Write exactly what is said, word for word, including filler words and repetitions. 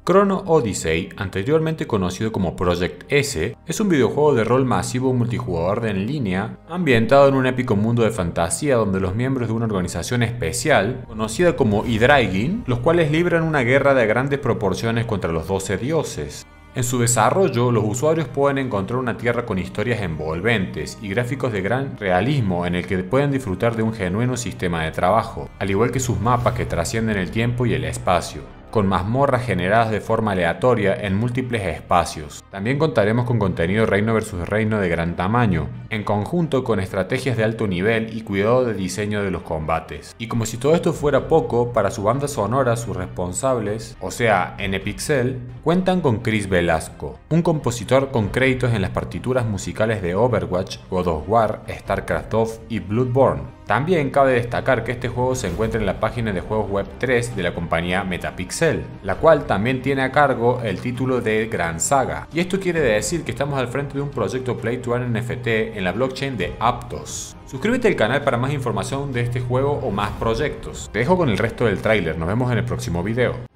Chrono Odyssey, anteriormente conocido como Project S, es un videojuego de rol masivo multijugador en línea, ambientado en un épico mundo de fantasía donde los miembros de una organización especial, conocida como Hydraigin, los cuales libran una guerra de grandes proporciones contra los doce dioses. En su desarrollo, los usuarios pueden encontrar una tierra con historias envolventes y gráficos de gran realismo en el que pueden disfrutar de un genuino sistema de trabajo, al igual que sus mapas que trascienden el tiempo y el espacio, con mazmorras generadas de forma aleatoria en múltiples espacios. También contaremos con contenido reino versus reino de gran tamaño, en conjunto con estrategias de alto nivel y cuidado de diseño de los combates. Y como si todo esto fuera poco, para su banda sonora sus responsables, o sea, NePixel, cuentan con Chris Velasco, un compositor con créditos en las partituras musicales de Overwatch, God of War, StarCraft dos y Bloodborne. También cabe destacar que este juego se encuentra en la página de juegos web tres de la compañía Metapixel, la cual también tiene a cargo el título de Gran Saga. Y esto quiere decir que estamos al frente de un proyecto Play to Earn N F T en la blockchain de Aptos. Suscríbete al canal para más información de este juego o más proyectos. Te dejo con el resto del tráiler, nos vemos en el próximo video.